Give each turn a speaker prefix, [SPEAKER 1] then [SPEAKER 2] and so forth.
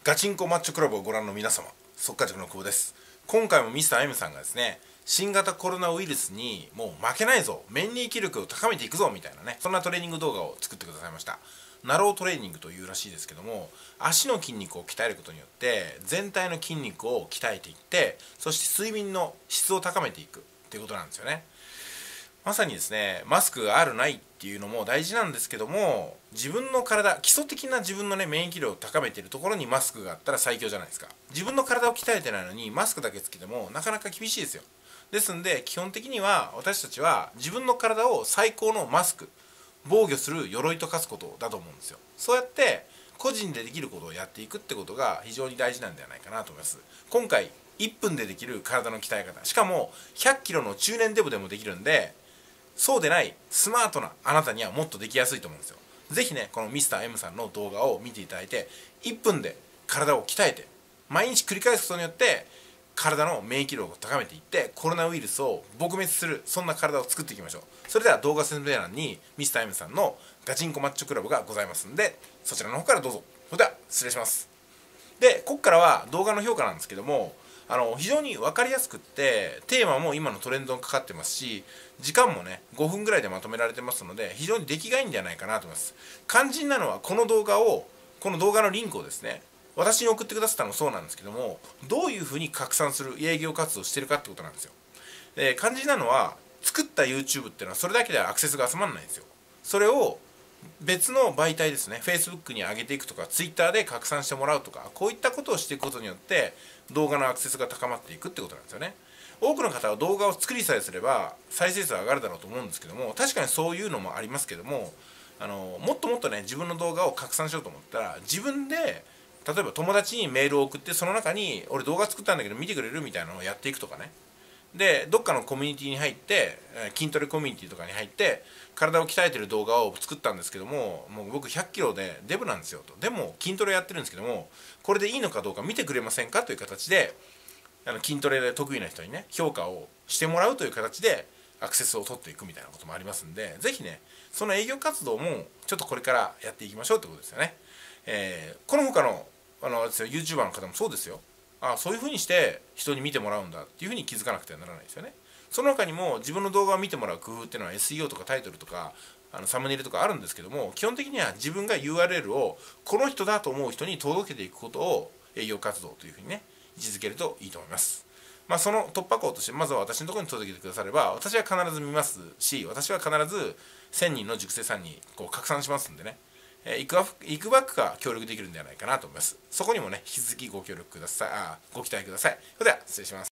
[SPEAKER 1] ガチンコマッチョクラブをご覧の皆様、速稼塾の久保です。今回もミスター M さんがですね、新型コロナウイルスにもう負けないぞ、免疫力を高めていくぞみたいなね、そんなトレーニング動画を作ってくださいました。ナロートレーニングというらしいですけども、足の筋肉を鍛えることによって全体の筋肉を鍛えていって、そして睡眠の質を高めていくっていうことなんですよね。まさにですね、マスクがあるないっていうのも大事なんですけども、自分の体、基礎的な自分のね、免疫力を高めているところにマスクがあったら最強じゃないですか。自分の体を鍛えてないのにマスクだけつけてもなかなか厳しいですよ。ですんで、基本的には私たちは自分の体を最高のマスク、防御する鎧と化すことだと思うんですよ。そうやって個人でできることをやっていくってことが非常に大事なんではないかなと思います。今回1分でできる体の鍛え方、しかも100キロの中年デブでもできるんで、そうでないスマートなあなたにはもっとできやすいと思うんですよ。ぜひね、このミスター M さんの動画を見ていただいて、1分で体を鍛えて毎日繰り返すことによって体の免疫力を高めていって、コロナウイルスを撲滅する、そんな体を作っていきましょう。それでは動画説明欄にミスター M さんのガチンコマッチョクラブがございますんで、そちらの方からどうぞ。それでは失礼します。で、ここからは動画の評価なんですけども、非常に分かりやすくって、テーマも今のトレンドにかかってますし、時間もね5分ぐらいでまとめられてますので、非常に出来がいいんじゃないかなと思います。肝心なのはこの動画のリンクをですね、私に送ってくださったのもそうなんですけども、どういうふうに拡散する営業活動をしてるかってことなんですよ。で、肝心なのは作った YouTube っていうのはそれだけではアクセスが集まらないんですよ。それを別の媒体ですね、 Facebook に上げていくとか Twitter で拡散してもらうとか、こういったことをしていくことによって動画のアクセスが高まっていくってことなんですよね。多くの方は動画を作りさえすれば再生数上がるだろうと思うんですけども、確かにそういうのもありますけども、もっともっとね、自分の動画を拡散しようと思ったら、自分で例えば友達にメールを送って、その中に俺動画作ったんだけど見てくれるみたいなのをやっていくとかね。で、どっかのコミュニティに入って、筋トレコミュニティとかに入って体を鍛えてる動画を作ったんですけども、もう僕100キロでデブなんですよと。でも筋トレやってるんですけども、これでいいのかどうか見てくれませんかという形で、筋トレで得意な人にね、評価をしてもらうという形でアクセスを取っていくみたいなこともありますんで、ぜひね、その営業活動もちょっとこれからやっていきましょうってことですよね。この他のYouTuber の方もそうですよ。そういう風にして人に見てもらうんだっていう風に気づかなくてはならないですよね。その他にも自分の動画を見てもらう工夫っていうのは SEO とかタイトルとかサムネイルとかあるんですけども、基本的には自分が URL をこの人だと思う人に届けていくことを営業活動という風にね、位置づけるといいと思います。その突破口として、まずは私のところに届けてくだされば、私は必ず見ますし、私は必ず1000人の塾生さんにこう拡散しますんでね、いくばくか協力できるんではないかなと思います。そこにもね、引き続きご協力ください。ご期待ください。それでは失礼します。